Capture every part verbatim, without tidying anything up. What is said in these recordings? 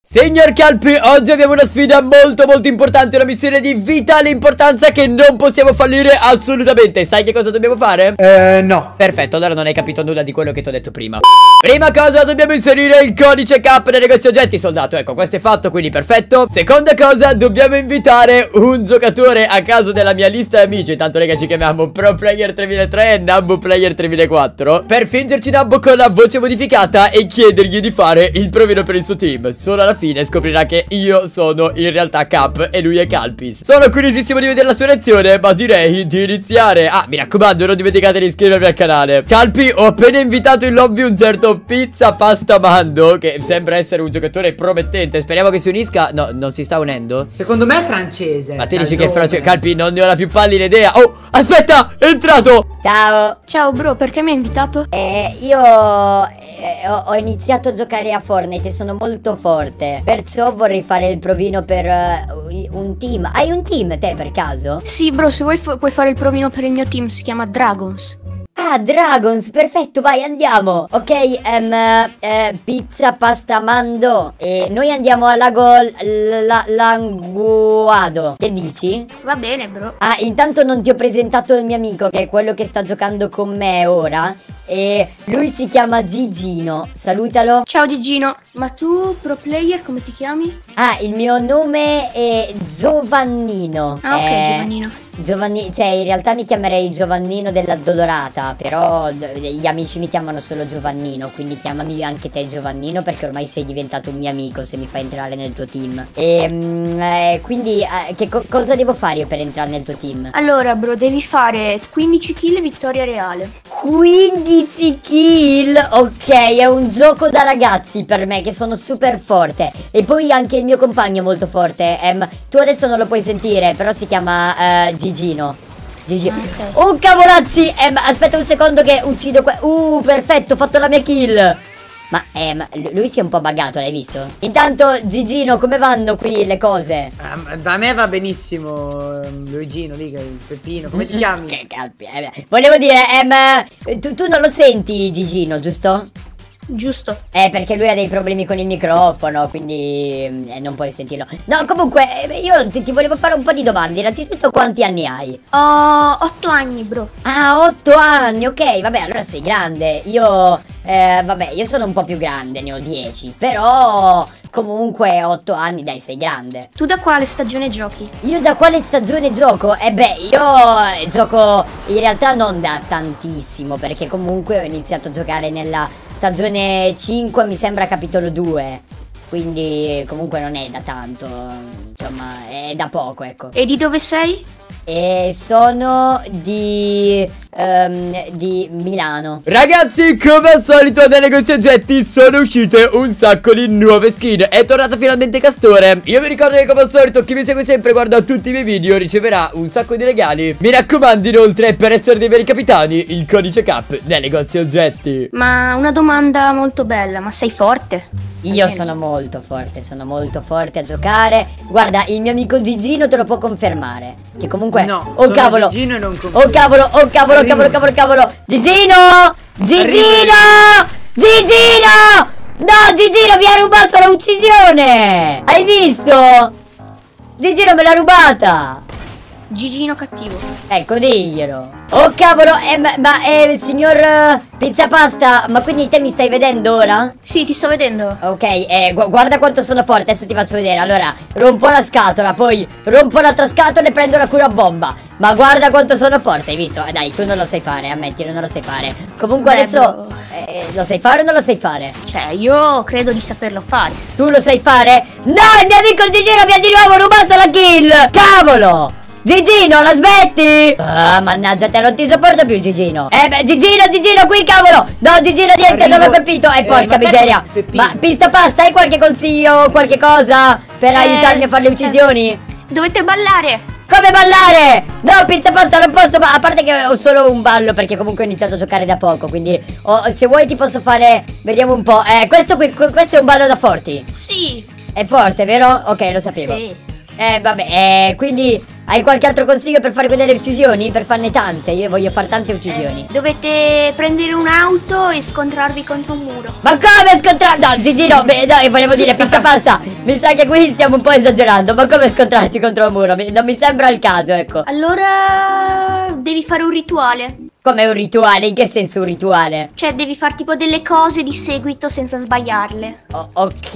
Signor Calpi, oggi abbiamo una sfida molto molto importante, una missione di vitale importanza che non possiamo fallire assolutamente. Sai che cosa dobbiamo fare? Eh, no. Perfetto, allora non hai capito nulla di quello che ti ho detto prima. Prima cosa, dobbiamo inserire il codice K nel negozio oggetti, soldato. Ecco, questo è fatto, quindi perfetto. Seconda cosa, dobbiamo invitare un giocatore a caso della mia lista di amici. Intanto, raga, ci chiamiamo Pro Player tremilatré e Nabbo Player tremilaquattro, per fingerci Nabbo con la voce modificata e chiedergli di fare il provino per il suo team. Solo alla fine scoprirà che io sono in realtà Cap e lui è Calpis. Sono curiosissimo di vedere la sua reazione, ma direi di iniziare. Ah, mi raccomando, non dimenticate di iscrivervi al canale. Calpi, ho appena invitato in lobby un certo Pizza Pasta Mando, che sembra essere un giocatore promettente. Speriamo che si unisca. No, non si sta unendo? Secondo me è francese. Ma te dici che è francese? Calpi, non ne ho la più pallida idea. Oh, aspetta, è entrato. Ciao. Ciao bro, perché mi hai invitato? Eh, io eh, ho, ho iniziato a giocare a Fortnite e sono molto forte. Perciò vorrei fare il provino per uh, un team. Hai un team te per caso? Sì bro, se vuoi puoi fare il provino per il mio team, si chiama Dragons. Ah, Dragons, perfetto, vai, andiamo. Ok, um, eh, pizza, pasta, mando. E noi andiamo al lago la, Languado. Che dici? Va bene bro. Ah, intanto non ti ho presentato il mio amico, che è quello che sta giocando con me ora. E lui si chiama Gigino, salutalo. Ciao Gigino, ma tu pro player come ti chiami? Ah, il mio nome è Giovannino. Ah ok, eh, Giovannino. Giovanni, cioè in realtà mi chiamerei Giovannino dell'Addolorata, però gli amici mi chiamano solo Giovannino, quindi chiamami anche te Giovannino perché ormai sei diventato un mio amico se mi fai entrare nel tuo team. E mm, eh, quindi eh, che co cosa devo fare io per entrare nel tuo team? Allora bro, devi fare quindici kill vittoria reale. quindici kill? Ok, è un gioco da ragazzi per me che sono super forte. E poi anche il mio compagno è molto forte. um, Tu adesso non lo puoi sentire, però si chiama uh, Gigino. Gigi. Okay. Oh cavolazzi, eh, aspetta un secondo che uccido qua. Uh, perfetto, ho fatto la mia kill. Ma eh, ma lui si è un po' buggato, l'hai visto? Intanto Gigino, come vanno qui le cose? Um, da me va benissimo, Luigino, dica, il Peppino, come ti chiami? Che calpi, eh, volevo dire, ehm, tu, tu non lo senti Gigino, giusto? Giusto. Eh, perché lui ha dei problemi con il microfono, quindi eh, non puoi sentirlo. No, comunque, eh, io ti, ti volevo fare un po' di domande. Innanzitutto, quanti anni hai? Ho otto anni, bro. Ah, otto anni, ok, vabbè, allora sei grande. Io, eh, vabbè, io sono un po' più grande, ne ho dieci. Però, comunque, otto anni, dai, sei grande. Tu da quale stagione giochi? Io da quale stagione gioco? Eh beh, io gioco in realtà non da tantissimo, perché comunque ho iniziato a giocare nella stagione cinque, mi sembra capitolo due. Quindi comunque non è da tanto, insomma, è da poco, ecco. E di dove sei? E sono di um, di Milano. Ragazzi, come al solito nei negozi oggetti sono uscite un sacco di nuove skin. È tornato finalmente Castore. Io vi ricordo che come al solito chi mi segue sempre e guarda tutti i miei video riceverà un sacco di regali. Mi raccomando inoltre, per essere dei veri capitani, il codice K nei negozi oggetti. Ma una domanda molto bella, ma sei forte? Io sono molto forte, sono molto forte a giocare. Guarda, il mio amico Gigino te lo può confermare. Che comunque... No, oh cavolo! Gigino e non oh cavolo, oh cavolo, cavolo, cavolo, cavolo! Gigino! Gigino! Gigino! No, Gigino mi ha rubato l'uccisione! Hai visto? Gigino me l'ha rubata! Gigino cattivo. Ecco, diglielo. Oh cavolo, eh, ma, ma eh, signor uh, Pizza Pasta, ma quindi te mi stai vedendo ora? Sì, ti sto vedendo. Ok, eh, gu guarda quanto sono forte, adesso ti faccio vedere. Allora, rompo la scatola, poi rompo l'altra scatola e prendo la cura bomba. Ma guarda quanto sono forte, hai visto? Eh, dai, tu non lo sai fare, ammettilo, non lo sai fare. Comunque Beh, adesso, eh, lo sai fare o non lo sai fare? Cioè, io credo di saperlo fare. Tu lo sai fare? No, il mio amico Gigino mi ha di nuovo rubato la kill! Cavolo! Gigino, la smetti? Ah, mannaggia te, non ti sopporto più Gigino. Eh beh, Gigino, Gigino, qui cavolo. No, Gigino, niente, non l'ho colpito. Eh, porca miseria. Ma Pista Pasta, hai qualche consiglio, qualche cosa per eh, aiutarmi a fare le uccisioni? Dovete ballare. Come ballare? No, Pizza Pasta, non posso, ma a parte che ho solo un ballo perché comunque ho iniziato a giocare da poco. Quindi oh, se vuoi ti posso fare, vediamo un po'. Eh, questo qui, questo è un ballo da forti. Sì. È forte, vero? Ok, lo sapevo. Sì. Eh, vabbè, eh, quindi... Hai qualche altro consiglio per fare quelle uccisioni? Per farne tante? Io voglio fare tante uccisioni. Eh, dovete prendere un'auto e scontrarvi contro un muro. Ma come scontrarci? No, Gigi, no, beh, no, volevo dire pizza pasta. Mi sa che qui stiamo un po' esagerando. Ma come scontrarci contro un muro? Mi- non mi sembra il caso, ecco. Allora devi fare un rituale. Come un rituale? In che senso un rituale? Cioè devi fare tipo delle cose di seguito senza sbagliarle. O-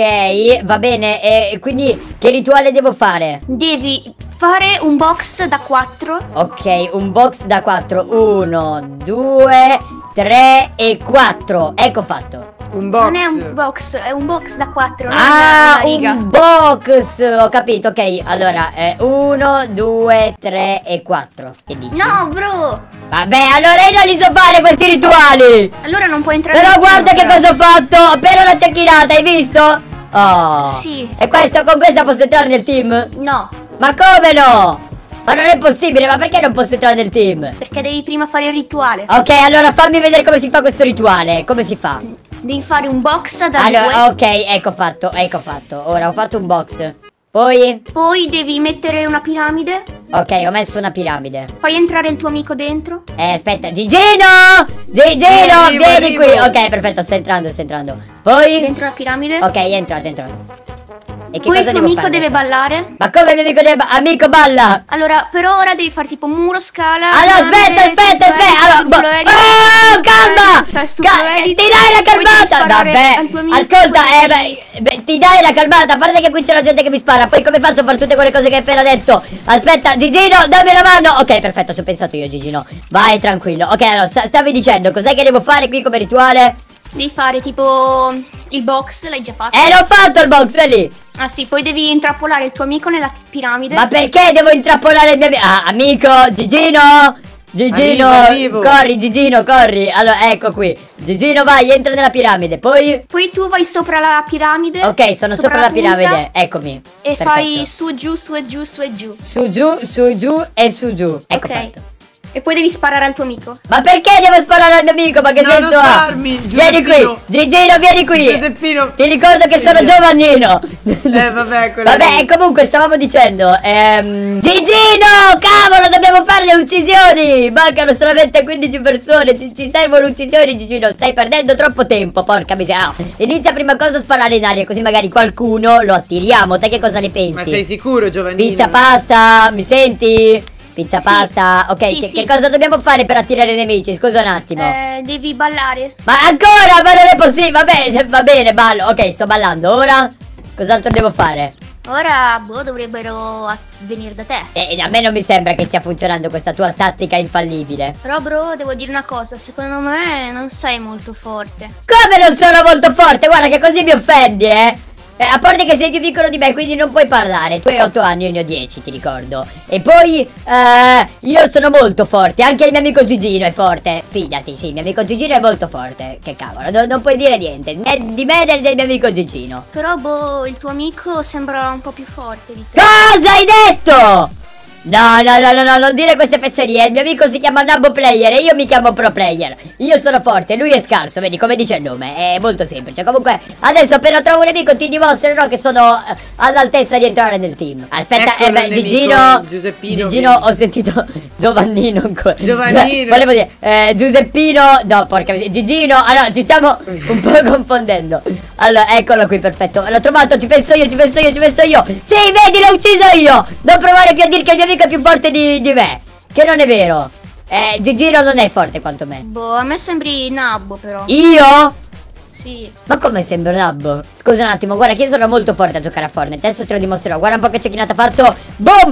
ok, va bene. E quindi che rituale devo fare? Devi fare un box da quattro. Ok, un box da quattro. uno, due, tre e quattro. Ecco fatto. Un box. Non è un box, è un box da quattro. Non Ah, è una riga. un box. Ho capito, ok. Allora, uno, due, tre e quattro. Che dici? No, bro. Vabbè, allora io non li so fare questi rituali. Allora non puoi entrare. Però nel guarda team, che però. cosa ho fatto. Appena una ciacchirata, hai visto? Oh. Sì. E questo, con questa posso entrare nel team? No, Ma come no? Ma non è possibile, ma perché non posso entrare nel team? perché devi prima fare il rituale. Ok, allora fammi vedere come si fa questo rituale. Come si fa? Devi fare un box da Allora, due. ok, ecco fatto, ecco fatto. Ora ho fatto un box. Poi, Poi devi mettere una piramide. ok, ho messo una piramide. Fai entrare il tuo amico dentro. Eh, aspetta, Gigino! Gigino, Arrivo, vieni arrivo. qui. Ok, perfetto, sta entrando, sta entrando. Poi, Dentro la piramide. ok, è entrato, è entrato. E che Poi il cosa tuo devo amico fare deve adesso? ballare. Ma come il mio amico deve ba- amico balla? Allora, per ora devi fare tipo muro, scala. Allora, aspetta, aspetta, aspetta. Allora, bo- oh, calma! Ca- ti dai la calmata! Vabbè, ascolta, eh, beh, beh, ti dai la calmata. A parte che qui c'è la gente che mi spara. Poi come faccio a fare tutte quelle cose che hai appena detto? Aspetta, Gigino, dammi la mano. Ok, perfetto, ci ho pensato io, Gigino. Vai, tranquillo. Ok, allora, sta- stavi dicendo, cos'è che devo fare qui come rituale? Devi fare tipo il box, l'hai già fatto. Eh, l'ho fatto il box, è lì. Ah sì, poi devi intrappolare il tuo amico nella piramide. Ma perché devo intrappolare il mio amico? Ah, amico, Gigino! Gigino, Arrivo, arrivo. corri, Gigino, corri. Allora, ecco qui. Gigino, vai, entra nella piramide. Poi, Poi tu vai sopra la piramide. ok, sono sopra, la punta, piramide. Eccomi. E Perfetto. fai su, giù, su e giù, su e giù. Su, giù, su, giù e su, giù. Ecco Ok. fatto. E poi devi sparare al tuo amico. Ma perché devo sparare al mio amico? Ma che Non senso ha? usarmi, Vieni qui, Giuseppino. Gigino, vieni qui. Giuseppino. Ti ricordo che sono Giovannino. Eh, vabbè, quello Vabbè, lì. comunque stavamo dicendo ehm, Gigino, cavolo, dobbiamo fare le uccisioni. Mancano solamente quindici persone. Ci, ci servono uccisioni, Gigino. Stai perdendo troppo tempo, porca miseria. Inizia prima cosa a sparare in aria, così magari qualcuno lo attiriamo. Te che cosa ne Ma pensi? sei sicuro, Giovannino? Pizza pasta, mi senti? Pizza Sì. pasta. Ok, Sì, che, sì. che cosa dobbiamo fare per attirare i nemici? Scusa un attimo. Eh, devi ballare. Ma ancora, ma non è possibile. Vabbè, se- va bene, ballo. Ok, sto ballando. Ora, cos'altro devo fare? Ora, boh, dovrebbero a- venire da te. E a me non mi sembra che stia funzionando questa tua tattica infallibile. Però, bro, devo dire una cosa. Secondo me non sei molto forte. Come non sono molto forte? Guarda che così mi offendi, eh. Eh, a parte che sei più piccolo di me, quindi non puoi parlare. Tu hai otto anni, io ne ho dieci, ti ricordo. E poi, eh, io sono molto forte. Anche il mio amico Gigino è forte. Fidati, sì, il mio amico Gigino è molto forte. Che cavolo, no- non puoi dire niente. Né di me né del mio amico Gigino. Però, boh, il tuo amico sembra un po' più forte di te. Cosa hai detto? No, no, no, no, no, non dire queste fesserie. Il mio amico si chiama Nabbo Player e io mi chiamo Pro Player. Io sono forte, lui è scarso, vedi come dice il nome. È molto semplice. Comunque, adesso appena trovo un nemico ti dimostrerò che sono eh, all'altezza di entrare nel team. Aspetta, Eccolo eh beh, il nemico, Gigino. Giuseppino, Gigino, vedi. ho sentito Giovannino ancora. Giovannino. Volevo dire, eh, Giuseppino. No, porca miseria, Gigino. Allora, ci stiamo un po' confondendo. Allora, eccolo qui, perfetto. L'ho trovato, ci penso io, ci penso io, ci penso io. Sì, vedi, l'ho ucciso io. Non provare più a dire che il mio amico è più forte di, di me. Che non è vero. Eh, Gigino non è forte quanto me. Boh, a me sembri Nabbo, però. Io? Sì. Ma come sembra un Nabbo? Scusa un attimo, guarda che io sono molto forte a giocare a Fortnite. Adesso te lo dimostrerò. Guarda un po' che cecchinata faccio. Boom!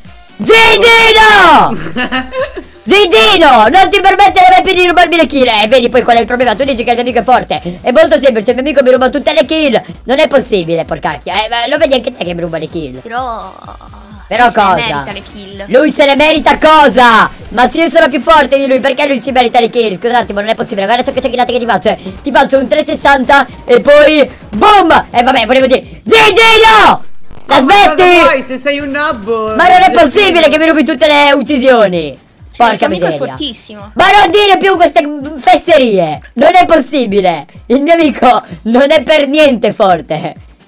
Gigino! Gigino! Non ti permettere mai più di rubarmi le kill. Eh, vedi poi qual è il problema? Tu dici che il mio amico è forte. È molto semplice, il mio amico mi ruba tutte le kill. Non è possibile, porcacchia. Eh, ma lo vedi anche te che mi ruba le kill. Però. Però lui se ne cosa? merita le kill. Lui se ne merita cosa? Ma se io sono più forte di lui, perché lui si merita le kill? Scusa un attimo, non è possibile. Guarda so che cecchinate che ti faccio. Ti faccio un trecentosessanta e poi boom! E vabbè, volevo dire Gigino! La Ma cosa smetti? vuoi? Se sei un nabbo. Ma non è Giuseppino. possibile che mi rubi tutte le uccisioni. Cioè, il Porca tuo amico è miseria. fortissimo. Ma non dire più queste fesserie. Non è possibile. Il mio amico non è per niente forte.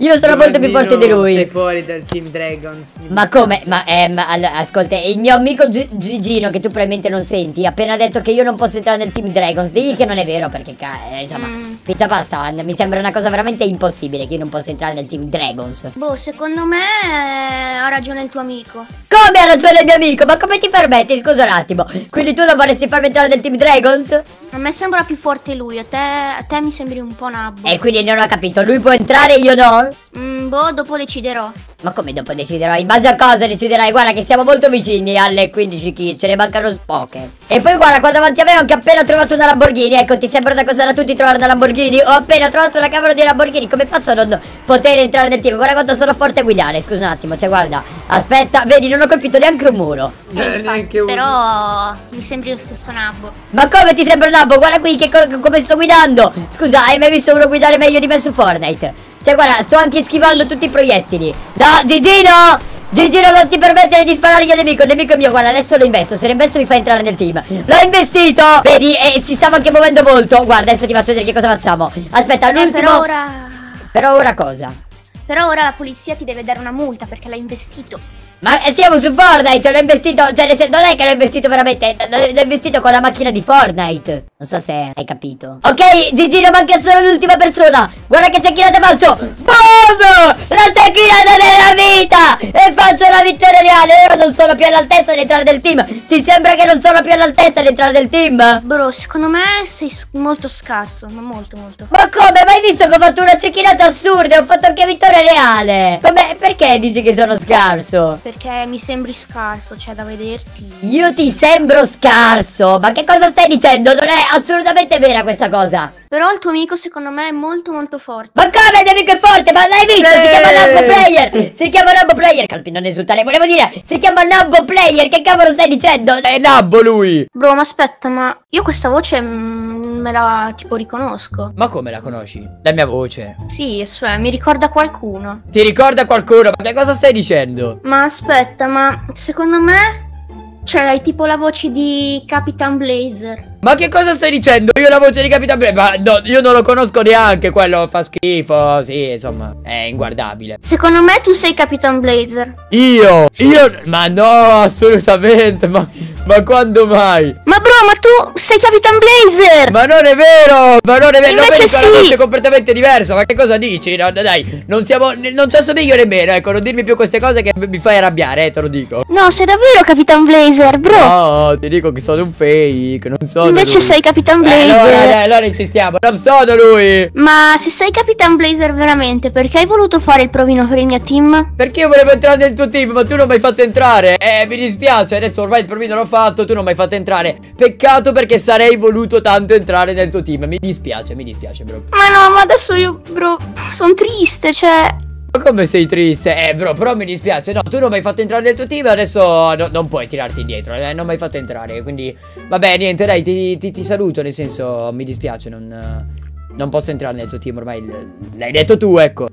Io sono molto più forte di lui. Sei fuori dal Team Dragons. Ma come? Ma, eh, ma allora, ascolta, il mio amico Gi- Gigino, che tu probabilmente non senti, ha appena detto che io non posso entrare nel Team Dragons. Digli che non è vero, perché eh, insomma, Mm. pizza pasta, mi sembra una cosa veramente impossibile che io non possa entrare nel Team Dragons. Boh, secondo me eh, ha ragione il tuo amico. Come ha ragione il mio amico? Ma come ti permetti? Scusa un attimo. Quindi tu non vorresti farmi entrare nel Team Dragons? A me sembra più forte lui, a te, a te mi sembri un po' nabbo. E quindi non ho capito, lui può entrare e io no? Mm, boh, dopo deciderò. Ma come dopo deciderò? In base a cosa deciderai? Guarda che siamo molto vicini alle quindici kill, ce ne mancano poche. E poi guarda, qua davanti a me ho anche appena trovato una Lamborghini. Ecco, ti sembra da cosa da tutti trovare una Lamborghini? Ho appena trovato una cavolo di Lamborghini. Come faccio a non poter entrare nel team? Guarda quanto sono forte a guidare. Scusa un attimo, cioè guarda. Aspetta, vedi, non ho colpito neanche un muro. Eh, neanche uno. Però mi sembri lo stesso nabbo. Ma come ti sembra un nabbo? Guarda qui che co- come sto guidando. Scusa, hai mai visto uno guidare meglio di me su Fortnite? Cioè guarda, sto anche schivando Sì. tutti i proiettili. No, Gigino! Gigino, non ti permettere di sparare al nemico. Il nemico è mio, guarda, adesso lo investo. Se lo investo mi fa entrare nel team. L'ho investito! Vedi, e si stava anche muovendo molto. Guarda, adesso ti faccio vedere che cosa facciamo. Aspetta, Eh, l'ultimo. però ora... Però ora cosa? Però ora la polizia ti deve dare una multa perché l'hai investito. Ma eh, siamo su Fortnite, l'ho investito. Cioè, nel sen- non è che l'ho investito veramente. L'ho l'ho investito con la macchina di Fortnite. Non so se hai capito. Ok, Gigino, manca solo l'ultima persona. Guarda che cecchinata faccio. Boom! La cecchinata della vita! E faccio la vittoria reale. Ora non sono più all'altezza di entrare nel team. Ti sembra che non sono più all'altezza di entrare nel team? Bro, secondo me sei s- molto scarso, ma molto molto. Ma come? Mai visto che ho fatto una cecchinata assurda? Ho fatto anche vittoria reale. Vabbè, perché dici che sono scarso? Perché mi sembri scarso, cioè da vederti. Io ti sembro scarso. Ma che cosa stai dicendo? Non è assolutamente vera questa cosa. Però il tuo amico secondo me è molto molto forte. Ma come il nemico è forte? Ma l'hai visto? Si Sì. chiama Nabbo Player. Si chiama Nabbo Player. Calpi, non esultare. Volevo dire, si chiama Nabbo Player. Che cavolo stai dicendo? È nabbo lui. Bro, ma aspetta, ma io questa voce mm, me la tipo riconosco. Ma come la conosci? La mia voce. Sì, cioè, mi ricorda qualcuno. Ti ricorda qualcuno? Ma che cosa stai dicendo? Ma aspetta, ma secondo me... Cioè, hai tipo la voce di Capitan Blazer. Ma che cosa stai dicendo? Io la voce di Capitan Bre- Ma no, io non lo conosco neanche. Quello fa schifo. Sì, insomma, è inguardabile. Secondo me tu sei Capitan Blazer. Io? Io? Ma no, assolutamente. Ma, ma quando mai? Ma bro, ma tu sei Capitan Blazer! Ma non è vero! Ma non è vero! Non Invece vedi che è una sì! voce completamente diversa. Ma che cosa dici? No, dai, non siamo. Non ci assomiglio nemmeno. Ecco, non dirmi più queste cose che mi fai arrabbiare, eh, te lo dico. No, sei davvero Capitan Blazer, bro! No, ti dico che sono un fake. Non sono. Invece lui. sei Capitan Eh, Blazer. allora, dai, allora insistiamo. Non sono lui. Ma se sei Capitan Blazer veramente, perché hai voluto fare il provino per il mio team? Perché io volevo entrare nel tuo team, ma tu non mi hai fatto entrare. Eh, mi dispiace, adesso ormai il provino l'ho fatto, tu non mi hai fatto entrare. Peccato perché sarei voluto tanto entrare nel tuo team. Mi dispiace, mi dispiace, bro. Ma no, ma adesso io, bro, sono triste, cioè... Ma come sei triste? Eh, bro, però mi dispiace. No, tu non mi hai fatto entrare nel tuo team, adesso no- non puoi tirarti indietro. Eh, non mi hai fatto entrare, quindi... Vabbè, niente, dai, ti, ti- ti saluto, nel senso, mi dispiace, non... Non posso entrare nel tuo team, ormai l- l'hai detto tu, ecco.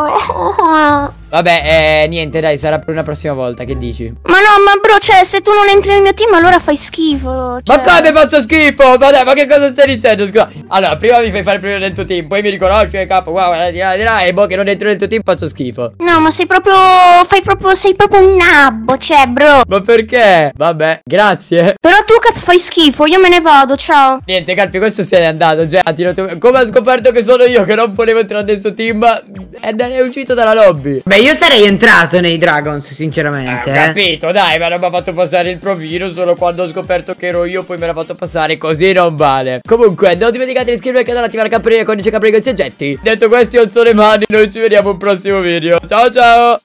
Come? Vabbè, eh, niente, dai, sarà per una prossima volta, che dici? Ma no, ma bro, cioè, se tu non entri nel mio team allora fai schifo. Ma cioè- come faccio schifo? Ma dai, ma che cosa stai dicendo? Scusa. Allora, prima mi fai fare il primo del tuo team, poi mi riconosci e capo, guarda, di là, di là, e boh che non entro nel tuo team faccio schifo. No, ma sei proprio... Fai proprio... Sei proprio un nabbo, cioè, bro. Ma perché? Vabbè, grazie. Però tu che fai schifo, io me ne vado, ciao. Niente, Calpi, questo se n'è andato. Già, ha tirato... Come ha scoperto che sono io che non volevo entrare nel suo team? E è uscito dalla lobby. Beh, io sarei entrato nei Dragons, Ah, sinceramente. ho eh. capito, dai, ma non mi ha fatto passare il provino solo quando ho scoperto che ero io, poi me l'ha fatto passare, così non vale. Comunque, non dimenticate di iscrivervi al canale, attivare la campanella con i codice Capri Gozzi Oggetti. Detto questo, io alzo le mani, noi ci vediamo al prossimo video. Ciao ciao!